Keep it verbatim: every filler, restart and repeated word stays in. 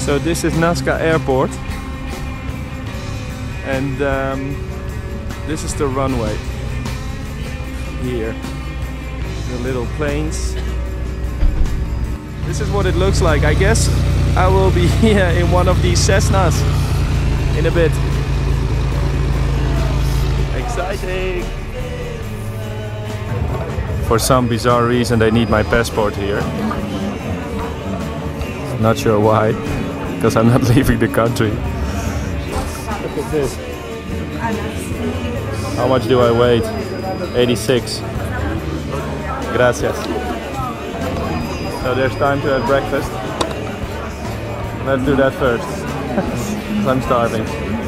So this is Nazca Airport, and um, this is the runway here. The little planes. This is what it looks like. I guess I will be here in one of these Cessnas in a bit. Exciting! For some bizarre reason they need my passport here. Not sure why, because I'm not leaving the country. Look at this. How much do I weigh? eighty-six. Gracias. So there's time to have breakfast. Let's do that first. I'm starving.